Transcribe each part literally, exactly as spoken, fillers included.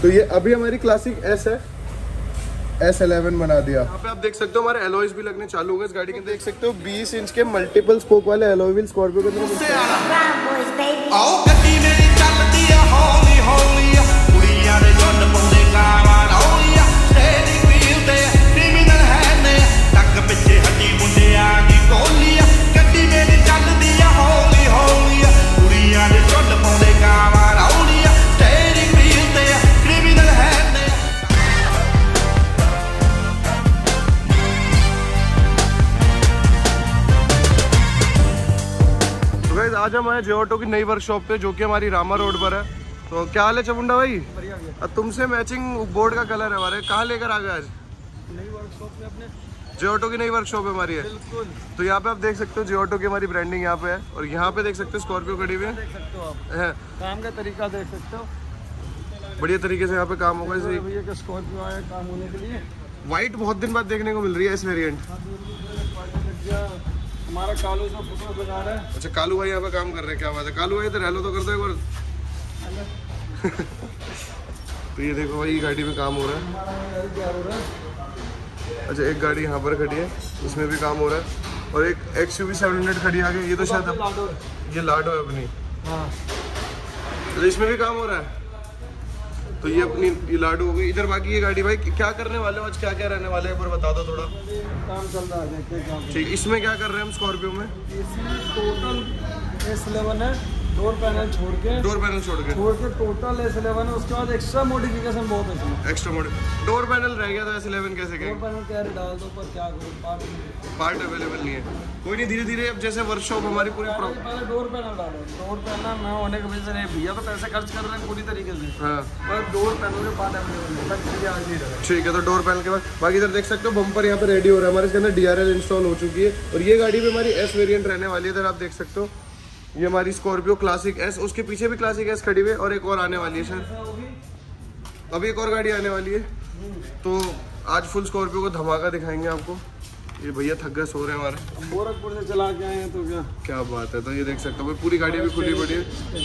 तो ये अभी हमारी क्लासिक एस है, एस इलेवन बना दिया। यहाँ पे आप देख सकते हो हमारे एलॉयज भी लगने चालू हो गए इस गाड़ी के अंदर। देख सकते हो बीस इंच के मल्टीपल स्पोक वाले एलॉय व्हील स्कॉर्पियो के अंदर। आज हम आए जे ऑटो की नई वर्कशॉप पे जो कि हमारी रामा रोड पर है। तो क्या हाल है चमुंडा भाई? अब तुमसे मैचिंग बोर्ड का कलर है हमारे, कहाँ लेकर आ गए आज? नई वर्कशॉप में अपने जे ऑटो की नई वर्कशॉप है हमारी है। बिल्कुल। तो यहाँ पे आप देख सकते हो जे ऑटो की हमारी ब्रांडिंग यहाँ पे है और यहाँ पे देख सकते हो स्कॉर्पियो खड़ी हुई है। देख सकते हो आप है काम का तरीका देख सकते हो, बढ़िया तरीके से यहाँ पे काम होगा। इसे भैया का स्कॉर्पियो आया काम होने के लिए। व्हाइट बहुत दिन बाद देखने को मिल रही है इस वेरिएंट। हमारा कालू से फोटो लगा रहा है। अच्छा कालू भाई यहाँ पे काम कर रहे हैं, क्या बात है। कालू भाई इधर हेलो तो कर दो एक बार। तो ये देखो भाई गाड़ी में काम हो रहा है। अच्छा एक गाड़ी यहाँ पर खड़ी है, इसमें भी काम हो रहा है और एक X U V seven hundred खड़ी आगे। ये तो शायद ये लाडो है अपनी। हाँ तो इसमें भी काम हो रहा है। तो ये अपनी ये लाडू हो गई इधर। बाकी ये गाड़ी भाई क्या करने वाले हो आज, क्या क्या रहने वाले हैं एक बार बता दो थोड़ा। काम चल रहा है ठीक। इसमें क्या कर रहे हैं हम स्कॉर्पियो में? इसमें टोटल एस इलेवन है, डोर पैनल छोड़ के डोर पैनल छोड़ के छोड़ के टोटल एस इलेवन है। उसके बाद एक्स्ट्रा मॉडिफिकेशन बहुत है इसमें। एक्स्ट्रा मॉडल डोर पैनल रह गया था एस इलेवन कैसे गए? डोर पैनल क्या डाल दो पर क्या करो, पार्ट पार्ट अवेलेबल नहीं है। कोई नहीं, धीरे धीरे अब जैसे वर्कशॉप हमारी पूरी पहले डोर पैनल डालो। डोर पैनल ना होने की वजह से नहीं, भैया तो पैसे खर्च कर रहे हैं पूरी तरीके से। हाँ पर डोर पैनल के पार्ट अवेलेबल है। ठीक है। तो डोर पैनल के बाद बाकी इधर देख सकते हो बम्पर यहाँ पे रेडी हो रहा है हमारे। इसके अंदर डी आर एल इंस्टॉल हो चुकी है और ये गाड़ी भी हमारी एस वेरिएंट रहने वाली है। इधर आप देख सकते हो ये हमारी स्कॉर्पियो क्लासिक एस, उसके पीछे भी क्लासिक एस खड़ी हुई है और एक और आने वाली है शायद। अभी एक और गाड़ी आने वाली है। तो आज फुल स्कॉर्पियो को धमाका दिखाएंगे आपको। ये भैया थक गए, सो रहे हैं हमारे। गोरखपुर से चला के आए हैं तो क्या क्या बात है। तो ये देख सकते हो पूरी गाड़ी भी खुली पड़ी है।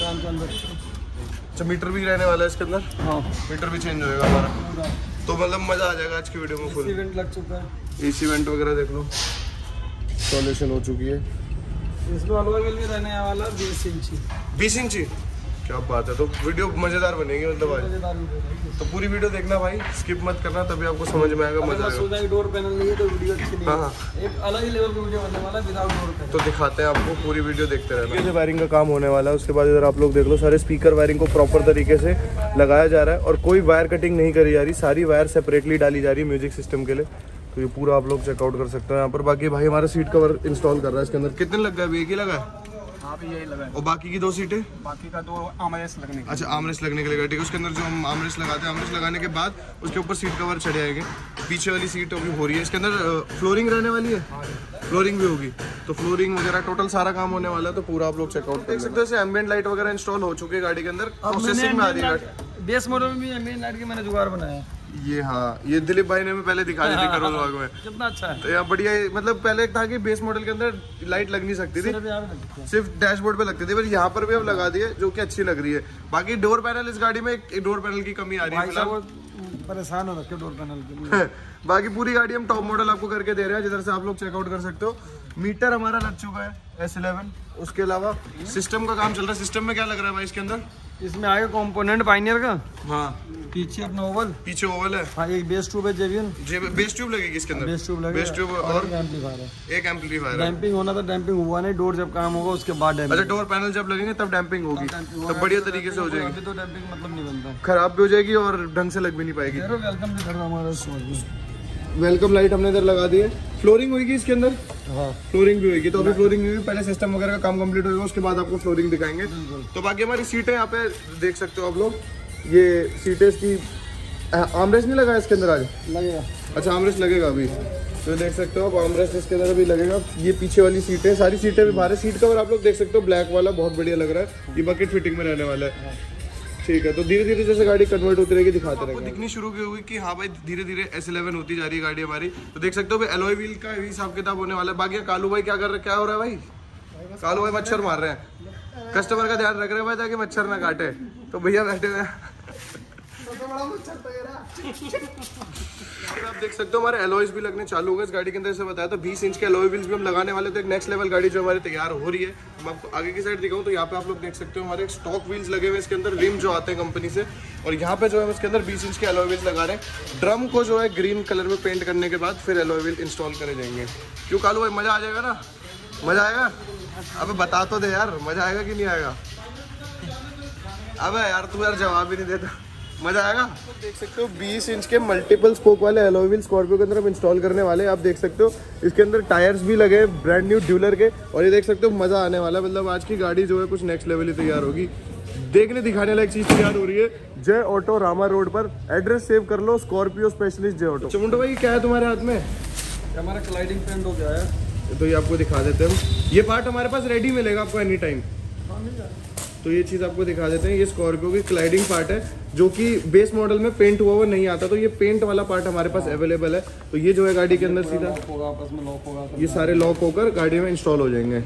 अच्छा मीटर भी रहने वाला है इसके अंदर। हाँ मीटर भी चेंज होएगा हमारा। तो मतलब मजा आ जाएगा आज की वीडियो में। फुल इवेंट लग चुका है, एसी वेंट वगैरह देख लो, सॉल्यूशन हो चुकी है। इसमें अलॉय व्हील भी रहने वाला बीस इंची। बीस इंची क्या बात है। तो वीडियो मजेदार बनेगी मतलब आज। तो पूरी वीडियो देखना भाई, स्किप मत करना, तभी आपको समझ में आएगा, मजा आएगा। डोर पैनल नहीं है तो वीडियो अच्छी नहीं है। हाँ एक अलग ही लेवल की वीडियो बनने वाला है विदाउट डोर पैनल। तो दिखाते हैं आपको, पूरी वीडियो देखते रहना। ये वायरिंग का काम होने वाला है। उसके बाद इधर आप लोग देख लो सारे स्पीकर वायरिंग को प्रॉपर तरीके से लगाया जा रहा है और कोई वायर कटिंग नहीं करी जा रही, सारी वायर सेपरेटली डाली जा रही है म्यूजिक सिस्टम के लिए। तो ये पूरा आप लोग चेकआउट कर सकते हो यहाँ पर। बाकी भाई हमारा सीट कवर इंस्टॉल कर रहा है इसके अंदर। कितने लग गए? एक ही लगा है। हाँ भी यही लगा है। और बाकी की दो सीटें? बाकी का दो आमरेस लगने के। अच्छा आमरेस लगने के लिए। ठीक है। उसके अंदर जो हम आमरेस लगाते हैं, आमरेस लगाने के बाद उसके ऊपर सीट कवर चढ़े आएंगे। पीछे वाली सीट अभी हो रही है। इसके अंदर फ्लोरिंग रहने वाली है, फ्लोरिंग भी होगी। तो फ्लोरिंग वगैरह टोटल सारा काम होने वाला है। तो पूरा आप लोग चेकआउट देख सकते हो। जैसे एम्बिएंट लाइट वगैरह इंस्टॉल हो चुकी है गाड़ी के अंदर, प्रोसेसिंग में आ रही है। बेस मॉडल में भी एम्बिएंट लाइट की मैंने जुगाड़ बनाया। ये हाँ ये दिलीप भाई ने पहले दिखा दी थी करोल बाग में। कितना अच्छा है। तो यहाँ बढ़िया, मतलब पहले था कि बेस मॉडल के अंदर लाइट लग नहीं सकती थी, सिर्फ डैशबोर्ड पे लगती थी, पर यहाँ पर भी अब लगा दी है जो कि अच्छी लग रही है। बाकी डोर पैनल इस गाड़ी में एक डोर पैनल की कमी आ रही है, परेशान हो रखे डोर पैनल के लिए। बाकी पूरी गाड़ी हम टॉप मॉडल आपको करके दे रहे हैं, जिधर से आप लोग चेकआउट कर सकते हो। मीटर हमारा लग चुका है एस इलेवन। उसके अलावा सिस्टम का काम चल रहा है। सिस्टम में क्या लग रहा है भाई इसके अंदर? इसमें आएगा कंपोनेंट पाइनियर का। हाँ पीछे अपना ओवल, पीछे ओवल है। हाँ एक बेस ट्यूब है जेवियन। बेस ट्यूब लगेगी इसके अंदर। बेस ट्यूब लगेगा, बेस ट्यूब और एम्पलीफायर है। एक एम्पलीफायर है। डैम्पिंग होना था, डैम्पिंग हुआ नहीं। डोर जब काम होगा उसके बाद डैम्पिंग। अच्छा डोर पैनल जब लगेंगे तब डैम्पिंग होगी, तब बढ़िया तरीके से हो जाएगी। अभी तो डैम्पिंग मतलब नहीं बनता, खराब भी हो जाएगी और ढंग से लग भी नहीं पाएगी। वेलकम भी करना हमारा वेलकम लाइट हमने इधर लगा दी है। फ्लोरिंग होगी इसके अंदर। हाँ फ्लोरिंग भी होगी। तो अभी फ्लोरिंग भी पहले सिस्टम वगैरह का काम कंप्लीट होगा, उसके बाद आपको फ्लोरिंग दिखाएंगे। तो बाकी हमारी सीटें यहाँ पे देख सकते हो आप लोग। ये सीटें इसकी आर्मरेस्ट नहीं लगा है इसके अंदर आज? लगेगा। अच्छा आर्मरेस्ट लगेगा अभी, तो देख सकते हो आप आर्मरेस्ट इसके अंदर अभी लगेगा। ये पीछे वाली सीटें, सारी सीटें भी बाहर है। सीट कवर आप लोग देख सकते हो ब्लैक वाला, बहुत बढ़िया लग रहा है। ये बकेट फिटिंग में रहने वाला है। ठीक है। तो धीरे धीरे जैसे गाड़ी कन्वर्ट होती रहेगी दिखाते रहेंगे। दिखनी शुरू की होगी कि हाँ भाई धीरे धीरे एस इलेवन होती जा रही है गाड़ी हमारी। तो देख सकते हो भाई एलॉय व्हील का भी हिसाब किताब होने वाला है। बाकी कालू भाई क्या कर रहे, क्या हो रहा है भाई? कालू भाई मच्छर मार रहे हैं, कस्टमर का ध्यान रख रहे हैं भाई ताकि मच्छर ना काटे। तो भैया बैठे हुए बड़ा मच्छर पकड़ा। आप देख सकते हो हमारे एलॉयज भी लगने चालू हो गए इस गाड़ी के अंदर। से बताया तो बीस इंच के एलॉय व्हील्स भी हम लगाने वाले। तो एक नेक्स्ट लेवल गाड़ी जो हमारी तैयार हो रही है। मैं आपको आगे की साइड दिखाऊं तो यहाँ पे आप लोग देख सकते हो हमारे स्टॉक व्हील्स लगे हुए इसके अंदर, रिम जो आते हैं कंपनी से। और यहाँ पे जो है इसके अंदर बीस इंच के एलॉय व्हील्स लगा रहे हैं। ड्रम को जो है ग्रीन कलर में पेंट करने के बाद फिर एलॉय व्हील इंस्टॉल करे जाएंगे। क्यों कालू भाई, मजा आ जाएगा ना? मजा आएगा? अबे बता तो दे यार, मजा आएगा कि नहीं आएगा? अबे यार तू यार जवाब ही नहीं देता। मजा आएगा? तो देख सकते हो बीस इंच के मल्टीपल स्पोक वाले एलॉय व्हील स्कॉर्पियो के अंदर हम इंस्टॉल करने वाले हैं। आप देख सकते हो इसके अंदर टायर्स भी लगे ब्रांड न्यू ड्यूलर के। और ये देख सकते हो मजा आने वाला है। मतलब आज की गाड़ी जो है कुछ नेक्स्ट लेवल ही तैयार होगी। देखने दिखाने वाला एक चीज तैयार हो रही है। जय ऑटो रामा रोड पर, एड्रेस सेव कर लो, Scorpio specialist Jai auto. Chamundo भाई क्या है तुम्हारे हाथ में? हमारा क्लाइडिंग पेंट हो गया है, तो ये आपको दिखा देते हैं हम। ये पार्ट हमारे पास रेडी मिलेगा आपको एनी टाइम। तो ये चीज़ आपको दिखा देते हैं। ये स्कॉर्पियो की क्लाइडिंग पार्ट है जो कि बेस मॉडल में पेंट हुआ हुआ नहीं आता। तो ये पेंट वाला पार्ट हमारे पास अवेलेबल है। तो ये जो है गाड़ी के अंदर सीधा होगा, आपस में लॉक होगा, ये सारे लॉक होकर गाड़ी में इंस्टॉल हो जाएंगे।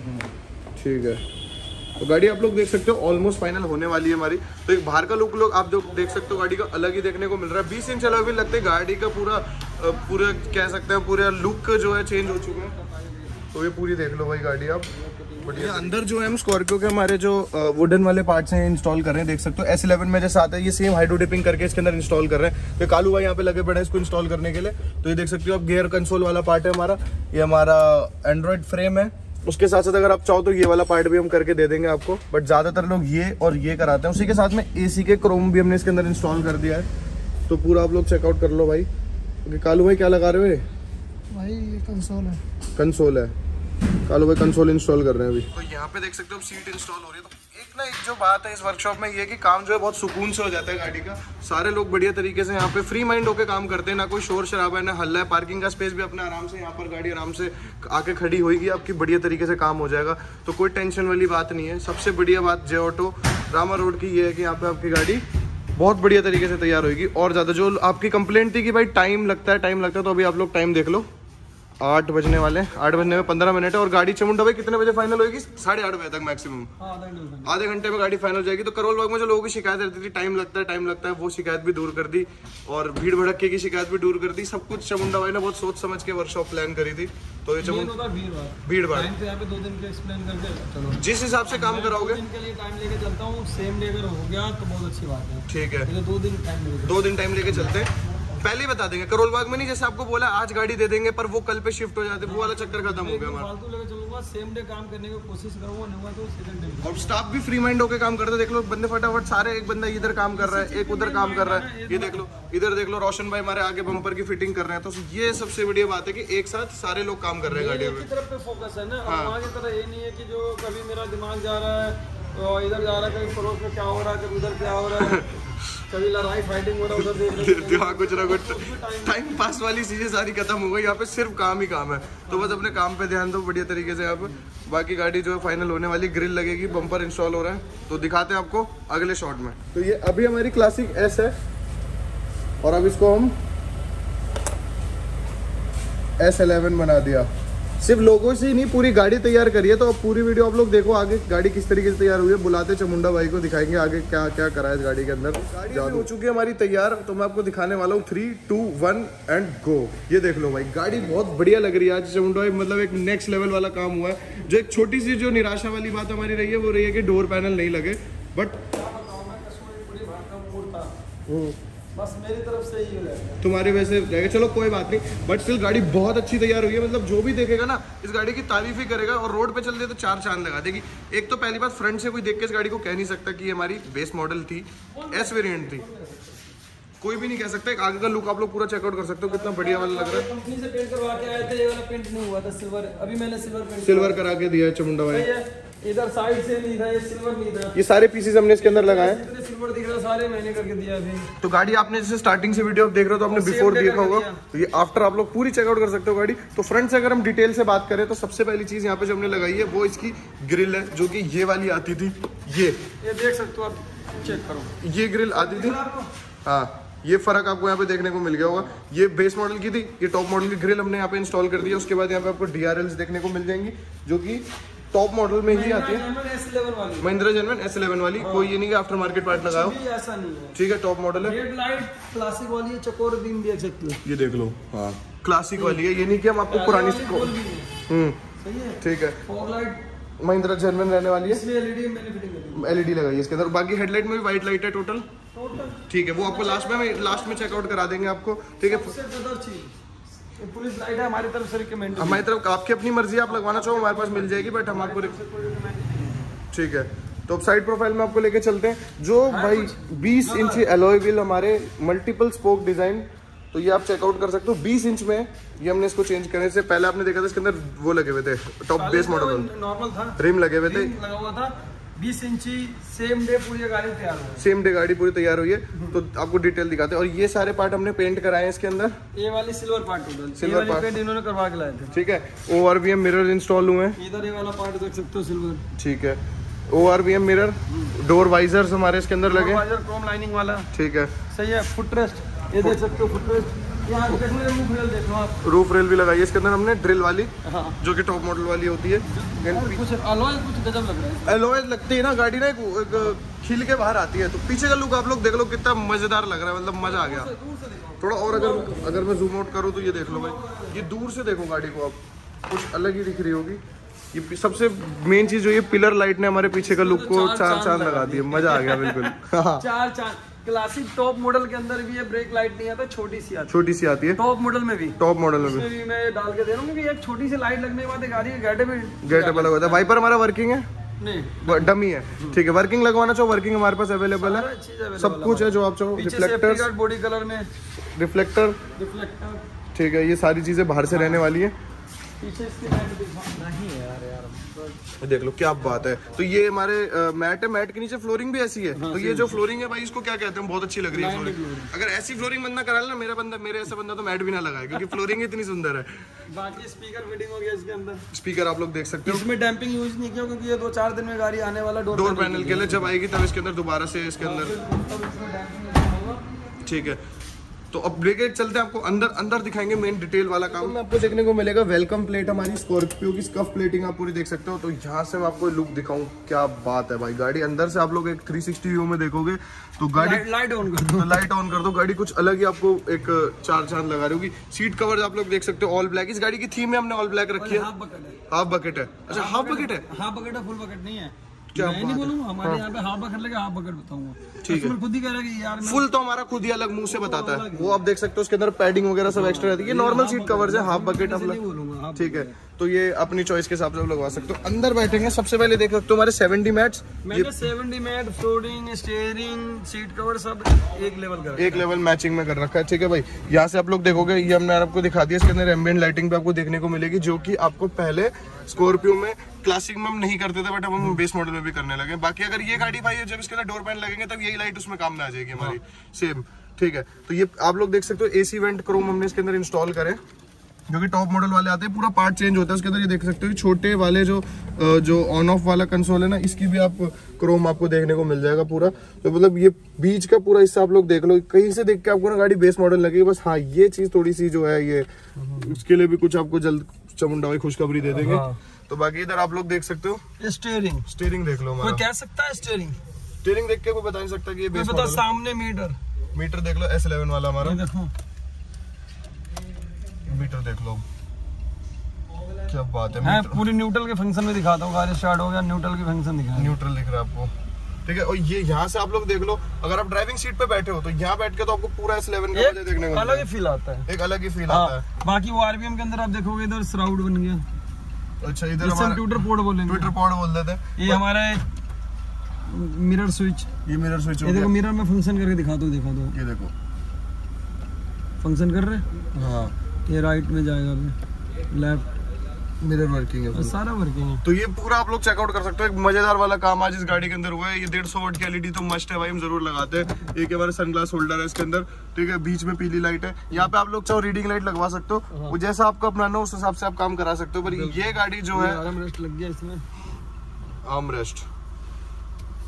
ठीक है, तो गाड़ी आप लोग देख सकते हो ऑलमोस्ट फाइनल होने वाली है हमारी। तो एक बाहर का लुक लोग आप जो देख सकते हो गाड़ी का अलग ही देखने को मिल रहा है। बीस इंच अलग भी लगते हैं, गाड़ी का पूरा पूरा कह सकते हैं पूरा लुक जो है चेंज हो चुका है। तो ये पूरी देख लो भाई गाड़ी आप बढ़िया। अंदर जो है हम स्कॉर्पियो के हमारे जो वुडन वाले पार्ट्स हैं इंस्टॉल कर रहे हैं। देख सकते हो एस इलेवन में जैसा आता है ये सेम हाइड्रो डिपिंग करके इसके अंदर इंस्टॉल कर रहे हैं। तो कालू भाई यहाँ पे लगे पड़े हैं इसको इंस्टॉल करने के लिए। तो ये देख सकते हो आप गियर कंसोल वाला पार्ट है हमारा। ये हमारा एंड्रॉइड फ्रेम है। उसके साथ साथ अगर आप चाहो तो ये वाला पार्ट भी हम करके दे देंगे आपको, बट ज़्यादातर लोग ये और ये कराते हैं। उसी के साथ में एसी के क्रोम भी हमने इसके अंदर इंस्टॉल कर दिया है। तो पूरा आप लोग चेकआउट कर लो भाई। ओके कालू भाई क्या लगा रहे हो? भाई ये कंसोल है, कंसोल है। कालू भाई कंसोल इंस्टॉल कर रहे हैं अभी। तो यहाँ पे देख सकते हो सीट इंस्टॉल हो रही है। तो एक ना एक जो बात है इस वर्कशॉप में ये कि काम जो है बहुत सुकून से हो जाता है गाड़ी का। सारे लोग बढ़िया तरीके से यहाँ पे फ्री माइंड होकर काम करते हैं। ना कोई शोर शराबा है ना हल्ला है। पार्किंग का स्पेस भी अपना आराम से यहाँ पर गाड़ी आराम से आके खड़ी होगी आपकी, बढ़िया तरीके से काम हो जाएगा। तो कोई टेंशन वाली बात नहीं है। सबसे बढ़िया बात जय ऑटो रामा रोड की ये है कि यहाँ पे आपकी गाड़ी बहुत बढ़िया तरीके से तैयार होगी। और ज़्यादा जो आपकी कंप्लेंट थी कि भाई टाइम लगता है टाइम लगता है, तो अभी आप लोग टाइम देख लो, आठ बजने वाले हैं। आठ बजने में पंद्रह मिनट है। और गाड़ी चमुंडा भाई कितने बजे फाइनल होगी? साढ़े आठ बजे तक मैक्सिमम, आधे घंटे में गाड़ी फाइनल हो जाएगी। तो करोल बाग में जो लोगों की शिकायत रहती थी टाइम लगता है टाइम लगता है, वो शिकायत भी दूर कर दी। और भीड़ भड़के की शिकायत भी दूर कर दी। सब कुछ चमुंडा भाई ने बहुत सोच समझ के वर्कशॉप प्लान करी थी। तो ये चमुंडा भीड़ भाड़ दो दिन के एक्सप्लेन करके जिस हिसाब से काम कराओगे दिन के लिए टाइम लेके चलता हूँ। सेम डे अगर हो गया तो बहुत अच्छी बात है। ठीक है, दो दिन टाइम लेके दो दिन टाइम लेके चलते हैं। पहले ही बता देंगे करोल बाग में नहीं, जैसे आपको बोला आज गाड़ी दे देंगे पर वो कल पे शिफ्ट हो जाते, वो वाला चक्कर खत्म हो गया हमारा। फालतू लेके चलूंगा, सेम डे काम करने की कोशिश करूंगा, नहीं हुआ तो सेकंड डे। और स्टाफ भी फ्री माइंड होकर काम करते हैं। देख लो बंदे फटाफट सारे, एक बंदा इधर काम कर रहा है एक उधर काम कर रहा है। ये देख लो इधर देख लो रोशन भाई हमारे आगे बम्पर की फिटिंग कर रहे हैं। तो ये सबसे बढ़िया बात है कि एक साथ सारे लोग काम कर रहे हैं गाड़ी में। तरफ पे फोकस है ना, वहाँ की तरह ये नहीं है कि जो कभी मेरा दिमाग जा रहा है तो इधर जा रहा है, कभी पड़ोस में क्या हो रहा है, कभी उधर क्या हो रहा है, कभी लड़ाई फाइटिंग हो रहा है उधर देख रहे हैं। कुछ ना कुछ टाइम पास वाली चीजें सारी खत्म हो गई। यहाँ पे सिर्फ काम ही काम है। तो बस अपने काम पे ध्यान दो बढ़िया तरीके से। यहाँ पे बाकी गाड़ी जो है फाइनल होने वाली, ग्रिल लगेगी, बम्पर इंस्टॉल हो रहा है। तो दिखाते हैं आपको अगले शॉट में। तो ये अभी हमारी क्लासिक एस है और अब इसको हम एस इलेवन बना दिया। सिर्फ लोगों से ही नहीं पूरी गाड़ी तैयार करी है। तो अब पूरी वीडियो आप लोग देखो आगे गाड़ी किस तरीके से तैयार हुई है। बुलाते चमुंडा भाई को, दिखाएंगे आगे क्या क्या करा है इस गाड़ी के अंदर। गाड़ी हो चुकी है हमारी तैयार। तो मैं आपको दिखाने वाला हूँ three two one and go. ये देख लो भाई गाड़ी बहुत बढ़िया लग रही है आज चमुंडा भाई। मतलब एक नेक्स्ट लेवल वाला काम हुआ है। जो एक छोटी सी जो निराशा वाली बात हमारी रही है वो रही है कि डोर पैनल नहीं लगे, बट बस मेरी तरफ से ही है, तुम्हारे वैसे रहेगा। चलो कोई बात नहीं, बट स्टिल गाड़ी बहुत अच्छी तैयार हुई है। मतलब जो भी देखेगा ना इस गाड़ी की तारीफ ही करेगा। और रोड पे चल दे तो चार चांद लगा देगी। एक तो पहली बात फ्रंट से कोई देख के इस गाड़ी को कह नहीं सकता कि ये हमारी बेस मॉडल थी, एस वेरिएंट थी। कोई भी नहीं कह सकता। एक आगे का लुक आप लोग पूरा चेकआउट कर सकते हो कितना बढ़िया वाला लग रहा है। कंपनी से पेंट करवा के आए थे, ये वाला पेंट नहीं हुआ था सिल्वर। अभी मैंने सिल्वर पेंट सिल्वर करा के दिया है चमुंडा भाई। इधर साइड से नहीं था, ये सिल्वर नहीं था। ये सारे पीसेस हमने इसके अंदर लगाए। जितने सिल्वर दिख रहा सारे मैंने करके दिया अभी। तो गाड़ी आपने जैसे स्टार्टिंग से वीडियो आप देख रहे हो तो आपने बिफोर देखा होगा। तो ये आफ्टर आप लोग पूरी चेकआउट कर सकते हो गाड़ी। तो फ्रंट से अगर हम डिटेल से बात करें तो सबसे पहली चीज यहाँ पे जो हमने लगाई है वो इसकी ग्रिल है, जो कि ये वाली आती थी। ये ये देख सकते हो आप, चेक करो, ये ग्रिल आती थी। हाँ ये फर्क आपको यहाँ पे देखने को मिल गया होगा। ये बेस मॉडल की थी, ये टॉप मॉडल की ग्रिल हमने यहाँ पे इंस्टॉल कर दी है। उसके बाद यहाँ पे आपको डी आर एल्स देखने को मिल जाएंगी, जो कि टॉप मॉडल में ही आती है, एस इलेवन वाली, महिंद्रा जनमन एस इलेवन वाली। कोई ये नहीं कि आफ्टर मार्केट पार्ट लगाओ, ऐसा नहीं है। ठीक है, टॉप मॉडल है। हेडलाइट क्लासिक वाली है, चकोर बीम देख सकते हो, ये देख लो, हाँ क्लासिक वाली है, ये नहीं कि हम आपको पुरानी हम्म सही है, ठीक है। फॉग लाइट महिंद्रा जनमन रहने वाली है, इसमें एलईडी मैंने फिटिंग करी, एलईडी लगाई है इसके अंदर। बाकी हेडलाइट में भी व्हाइट लाइट है टोटल, टोटल ठीक है। वो आपको लास्ट में लास्ट में चेकआउट करा देंगे आपको, ठीक है। सबसे ज्यादा चीज ये पुलिस लाइट है हमारी तरफ से रिकमेंड, हमारी तरफ आपकी अपनी मर्जी, आप लगवाना चाहो हमारे पास मिल जाएगी, बट हम आपको ठीक है। तो अब साइड प्रोफाइल में आपको लेके चलते हैं। जो भाई बीस इंच एलॉय व्हील हमारे, मल्टीपल स्पोक डिजाइन, तो ये आप चेकआउट कर सकते हो। बीस इंच में ये हमने इसको चेंज करने से पहले आपने देखा था इसके अंदर वो लगे हुए थे, टॉप बेस मॉडल नॉर्मल था, रिम लगे हुए थे, लगा हुआ था। बीस इंची सेम डे पूरी गाड़ी तैयार हुई, सेम डे गाड़ी पूरी तैयार हुई है। तो आपको डिटेल दिखाते हैं। और ये सारे पार्ट हमने पेंट कराए हैं इसके अंदर, ये वाली सिल्वर पार्ट टोटल, सिल्वर ये वाली पेंट इन्होंने करवा के लाए थे, ठीक है। O R V M mirror install हुए हैं, इधर ये वाला पार्ट देख सकते हो सिल्वर, ठीक है। O R V M mirror, door visors हमारे इसके अंदर लगे, क्रोम लाइनिंग वाला, ठीक है, सही है। फुटरेस्ट ये देख सकते हो, फुटरेस्ट यहाँ देख लो, रूफ रेल देख लो आप, रूफ रेल भी लगाई है इसके अंदर हमने, ड्रिल वाली, हाँ, जो कि टॉप मॉडल वाली होती है। और कुछ अलॉय कुछ गजब लग रहा है, एलॉय लगती है ना गाड़ी ना, एक, एक खिल के बाहर आती है। तो पीछे का लुक आप लोग देख लो कितना मजेदार लग रहा है, मतलब मजा आ गया थोड़ा। और अगर अगर मैं जूम आउट करूँ तो ये देख लो भाई, ये दूर से देखो गाड़ी को, आप कुछ अलग ही दिख रही होगी। ये सबसे मेन चीज जो ये पिलर लाइट ने हमारे पीछे का लुक को चार चांद लगा दिया, मजा आ गया बिल्कुल। चार चांद। क्लासिक टॉप मॉडल के अंदर भी ये ब्रेक लाइट नहीं आता, छोटी सी आती है, छोटी सी आती है, टॉप मॉडल में भी, टॉप मॉडल में इसमें भी मैं डाल के दे रहा हूँ, क्योंकि एक छोटी सी लाइट लगने के बाद गाड़ी के गेट पे गेट अलग होता है। वाइपर हमारा वर्किंग है, नहीं डमी है, ठीक है। वर्किंग लगवाना चाहो वर्किंग हमारे पास अवेलेबल है, सब कुछ है जो आप चाहो। रिफ्लेक्टर, बॉडी कलर में रिफ्लेक्टर, रिफ्लेक्टर, ठीक है। ये सारी चीजें बाहर से रहने वाली है, पीछे इसकी लाइट नहीं है यार, यार देख लो क्या बात है। तो ये हमारे मैट है, मैट के नीचे फ्लोरिंग भी ऐसी है। हाँ, तो ये जो फ्लोरिंग है भाई, इसको क्या कहते हैं, बहुत अच्छी लग रही है फ्लोरिंग। अगर ऐसी फ्लोरिंग बंदा करा लेना, मेरा बंदा मेरे ऐसा बंदा तो मैट भी ना लगाए, क्योंकि फ्लोरिंग इतनी सुंदर है। बाकी स्पीकर फिटिंग हो गया इसके अंदर, स्पीकर आप लोग देख सकते हो। इसमें डैम्पिंग यूज नहीं किया, क्योंकि ये दो चार दिन में गाड़ी आने वाला डोर, डोर पैनल के लिए जब आएगी तब इसके अंदर दोबारा से इसके अंदर, ठीक है। तो अब लेके चलते हैं आपको अंदर, अंदर दिखाएंगे मेन डिटेल वाला काम। तो आपको देखने को मिलेगा वेलकम प्लेट हमारी स्कॉर्पियो की, स्कफ प्लेटिंग आप पूरी देख सकते हो। तो यहाँ से मैं आपको लुक दिखाऊं, क्या बात है भाई। गाड़ी अंदर से आप लोग एक थ्री सिक्सटी व्यू में देखोगे तो गाड़ी लाइट ऑन कर दो, तो लाइट ऑन कर दो, गाड़ी कुछ अलग ही आपको एक चार चांद लगा रही होगी। सीट कवर आप लोग देख सकते हो ऑल ब्लैक, इस गाड़ी की थीम में हमने ऑल ब्लैक रखी है। हाफ बकेट है, हाफ बकेट है, अच्छा हाफ बकेट है, हाफ बकेट है, फुल बकेट नहीं है। क्या मैं नहीं बोलूंगा, हमारे यहाँ पे हाफ बकेट लगे, हाफ बकेट बताऊंगा, ठीक है। खुद ही कह रहा है कि यार फुल तो हमारा खुद ही अलग मुंह से बताता है, वो आप देख सकते हो। उसके अंदर पैडिंग वगैरह सब एक्स्ट्रा रहती है। ये नॉर्मल सीट कवर्स है, हाफ बकेट आप लोग, ठीक है। तो ये अपनी चॉइस के हिसाब से आप लगवा सकते हो। अंदर बैठेंगे, सबसे पहले देख सकते हो हमारे सेवेंटी मैट्स, मैंने seventy mat, flooring, steering, seat cover सब एक लेवल कर एक लेवल मैचिंग में कर रखा है, ठीक है भाई। यहाँ से आप लोग देखोगे, ये हमने आपको दिखा दिया, इसके अंदर एम्बिएंट लाइटिंग भी आपको देखने को मिलेगी, जो कि आपको पहले स्कॉर्पियो में क्लासिक में हम नहीं करते थे, बट अब हम बेस मॉडल में भी करने लगे। बाकी अगर ये गाड़ी भाई जब इसके अंदर डोर पैन लगेंगे तब यही लाइट उसमें काम में आ जाएगी हमारी, सेम, ठीक है। तो ये आप लोग देख सकते हो एसी वेंट क्रोम हमने इसके अंदर इंस्टॉल करे, जो कि टॉप मॉडल वाले आते हैं। पूरा पार्ट चेंज होता है उसके अंदर, ये देख सकते हो। छोटे वाले जो जो ऑन ऑफ वाला कंसोल है ना, इसकी भी आप क्रोम आपको देखने को मिल जाएगा पूरा। तो मतलब ये बीच का पूरा हिस्सा आप लोग देख लो, कहीं से देख के आपको ना गाड़ी बेस मॉडल लगेगी। बस हाँ, ये चीज थोड़ी सी जो है, ये उसके लिए भी कुछ आपको जल्द चमुंडा भाई खुशखबरी दे देंगे। तो बाकी इधर आप लोग देख सकते हो स्टीयरिंग, स्टीयरिंग देख लो। कोई कह सकता है स्टीयरिंग, स्टीयरिंग देख के कोई बता नहीं सकता कि ये बेस मॉडल। सामने मीटर, मीटर देख लो, एस इलेवन वाला हमारा, देखो मीटर देख लो, क्या बात है। मैं पूरी न्यूट्रल के फंक्शन में दिखाता हूँ, गाड़ी स्टार्ट हो गया, न्यूट्रल की फंक्शन दिखा, न्यूट्रल दिख रहा है आपको, ठीक है। और ये यहाँ से आप लोग देख लो, अगर आप ड्राइविंग सीट पे बैठे हो तो यहाँ बैठ के तो आपको पूरा एस इलेवन का देखने को मिलेगा, अलग ही फील आता है, एक अलग ही फील आता है। बाकी वो आरबीएम के अंदर आप देखोगे इधर श्राउड बन गया, अच्छा इधर हमारा ट्विटर पोर्ट बोलेंगे, ट्विटर पोर्ट बोल देते हैं। ये हमारा मिरर स्विच, ये मिरर स्विच हो गया, गया। देखो मिरर में फंक्शन करके दिखा दो, दिखा दो, ये देखो फंक्शन कर रहे, हाँ ये राइट में जाएगा, अभी लेफ्ट, मिरर वर्किंग है, सारा वर्किंग है। तो ये पूरा आप लोग चेकआउट कर सकते हो। एक मजेदार वाला काम आज इस गाड़ी के अंदर हुआ है। ये डेढ़ सौ वाट की एलईडी तो मस्ट है भाई, हम जरूर लगाते हैं। एक हमारा सनग्लास होल्डर है इसके अंदर, ठीक है। बीच में पीली लाइट है, यहाँ पे आप लोग चाहो रीडिंग लाइट लगवा सकते हो, वो जैसा आपको अपनाना हो उस हिसाब से आप काम करा सकते हो। पर ये गाड़ी जो है, आर्म रेस्ट लग गया इसमें, आर्म रेस्ट,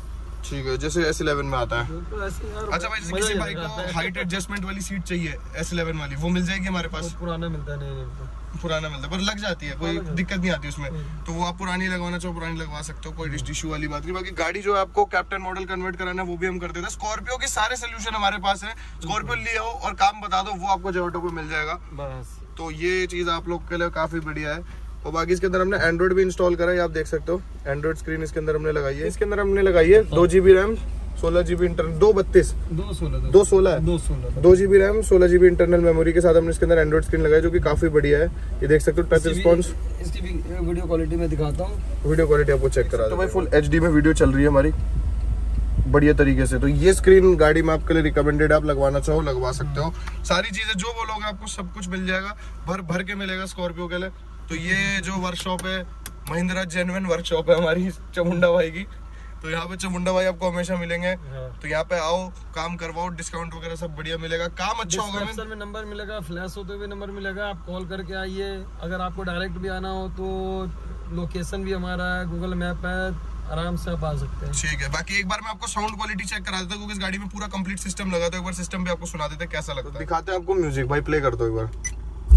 ठीक है, जैसे एस इलेवन में आता है। तो ऐसे यार अच्छा भाई, जैसे मजा किसी ही भाई आ जाता को है। हाइट एडजस्टमेंट वाली सीट चाहिए एस इलेवन वाली, वो मिल जाएगी हमारे पास? वो पुराना मिलता है, नहीं नहीं मिलता। पुराना मिलता है पर लग जाती है, कोई दिक्कत नहीं आती उसमें। तो वो आप पुरानी लगवाना चाहो पुरानी लगवा सकते हो, कोई इशू वाली बात नहीं। बाकी गाड़ी जो है आपको कैप्टन मॉडल कन्वर्ट कराना है वो भी हम कर देते हैं। स्कॉर्पियो के सारे सोल्यूशन हमारे पास है, स्कॉर्पियो ले आओ और काम बता दो, वो आपको जोमेटो पे मिल जाएगा बस। तो ये चीज आप लोग के लिए काफी बढ़िया है। और बाकी इसके अंदर हमने एंड्रॉइड भी इंस्टॉल करा है, आप देख सकते हो एंड्रॉइड स्क्रीन इसके अंदर हमने लगाई है। इसके अंदर हमने लगाई है दो जीबी रैम, सोलह जीबी इंटरनल, दो बत्तीस दो सोलह दो सोलह है दो सोलह दो जीबी रैम, सोलह जीबी इंटरनल मेमोरी के साथ हमने इसके अंदर एंड्रॉइड स्क्रीन लगाई जो कि काफी बढ़िया है। ये देख सकते हो टच रिस्पॉन्स, इसकी भी वीडियो क्वालिटी में दिखाता हूँ, वीडियो क्वालिटी आपको चेक करा। तो भाई फुल एचडी में वीडियो चल रही है हमारी बढ़िया तरीके से। तो ये स्क्रीन गाड़ी में आपके लिए रिकमेंडेड, आप लगवाना चाहो लगवा सकते हो। सारी चीजें जो बोलोगे आपको सब कुछ मिल जाएगा, भर भर के मिलेगा स्कॉर्पियो के लिए। तो ये जो वर्कशॉप है महिंद्रा जेन्युइन वर्कशॉप है हमारी चामुंडा भाई की। तो यहाँ पे चामुंडा भाई आपको हमेशा मिलेंगे। तो यहाँ पे आओ, काम करवाओ, डिस्काउंट वगैरह सब बढ़िया मिलेगा, काम अच्छा होगा। डिस्क्रिप्शन में नंबर मिलेगा, फ्लैश होते हुए नंबर मिलेगा, आप कॉल करके आइए। अगर आपको डायरेक्ट भी आना हो तो लोकेशन भी हमारा है, गूगल मैप है, आराम से आप आ सकते हैं। ठीक है, बाकी एक बार मैं आपको साउंड क्वालिटी चेक करा देता हूँ क्योंकि इस गाड़ी में पूरा कंप्लीट सिस्टम लगा था। एक बार सिस्टम भी आपको सुना देते हैं कैसा लगता है। दिखाते हैं आपको म्यूजिक, भाई प्ले कर दो एक बार।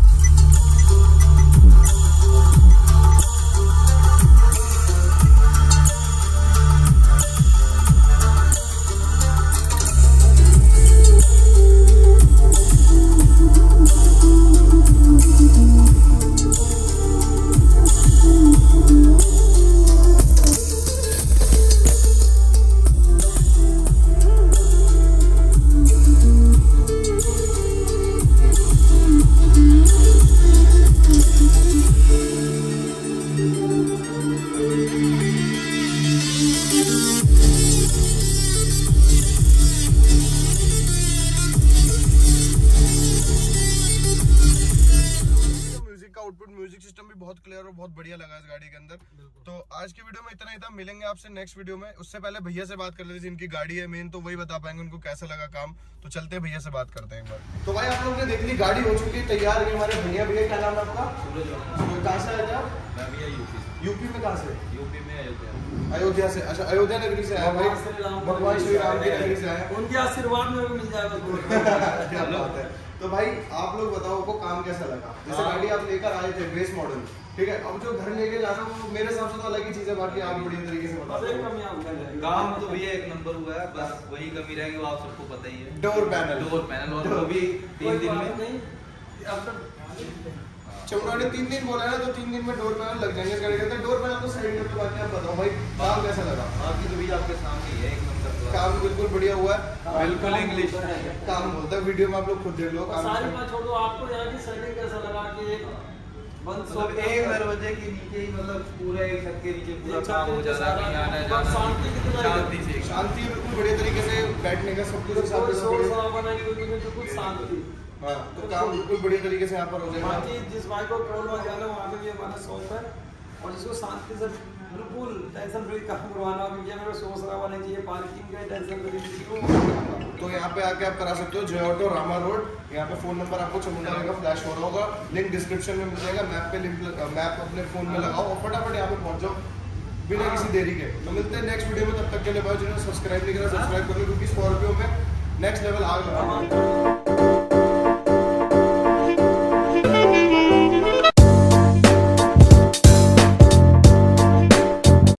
म्यूजिक सिस्टम भी बहुत क्लियर और बहुत बढ़िया लगा इस गाड़ी के अंदर। तो आज की वीडियो में इतना ही था, मिलेंगे आपसे नेक्स्ट वीडियो में। उससे पहले भैया से बात कर लेते हैं जिनकी गाड़ी है मेन, तो वही बता पाएंगे उनको कैसा लगा काम। तो चलते हैं भैया से बात करते हैं एक बार। तो भाई आप लोग ने देख ली, गाड़ी हो चुकी है तैयार है हमारे भैया। भैया क्या नाम है आपका? सूरज। कहाँ से आए आप? यूपी में। कहाँ से? यूपी में अयोध्या। अयोध्या से? अच्छा, अयोध्या नगरी से आए भाई, भगवान श्री राम की नगरी से आए। उनके आशीर्वाद में मिल जाएगा। क्या बात है। तो भाई आप लोग बताओ आपको काम कैसा लगा? जैसे गाड़ी आप लेकर आए थे बेस मॉडल, ठीक है, अब जो घर लेके जाना वो मेरे हिसाब से तो अलग ही चीज है, बाकी आप बढ़िया तरीके से बताओ। काम तो भैया एक नंबर हुआ है, बस वही कमी रहेगी वो आप सबको पता ही है। डोर पैनल डोर पैनल और वो भी तीन दिन में। चमुंडा ने तीन दिन बोला है ना, तो तीन दिन में डोर पैनल लग जाएंगे इस गाड़ी के अंदर। डोर पैनल तो साइड में बाकी आप बताओ भाई काम कैसा लगा? बाकी तो भैया आपके सामने ही है, एक नंबर काम बिल्कुल बढ़िया हुआ है, बिल्कुल इंग्लिश काम बोलता है। वीडियो में आप लोग खुद देख लो काम। सारी बात छोड़ो, आपको यहाँ की सेटिंग कैसा लगा कि मतलब एक दरवाजे के नीचे ही मतलब पूरा एक छत के नीचे पूरा काम हो जा रहा है, आना जाना शांति से, शांति बिल्कुल बढ़िया तरीके से बैठने का सब कुछ हिसाब से शांति। हाँ, तो काम बिल्कुल बढ़िया तरीके से यहाँ पर हो जाएगा। बाकी जिस भाई को करवा जाना वहाँ पे भी हमारा शौक है, और जिसको शांति से बिल्कुल टेंशन फ्री काम करवाना, क्योंकि हमें सोच रहा नहीं चाहिए पार्किंग का टेंशन फ्री। तो यहाँ पे आके आप करा सकते हो, जय ऑटो रामा रोड। यहाँ पे फोन नंबर आपको चामुंडा का फ्लैश हो रहा होगा, लिंक डिस्क्रिप्शन में मिल जाएगा। मैप पे लिंक, मैप अपने फोन में लगाओ और फटाफट यहाँ पे पहुँच जाओ बिना किसी देरी के। तो मिलते हैं नेक्स्ट वीडियो में, तब तक के लिए भाई जिन्होंने सब्सक्राइब नहीं करा सब्सक्राइब कर लो, क्योंकि स्कॉर्पियो में नेक्स्ट लेवल आ गया।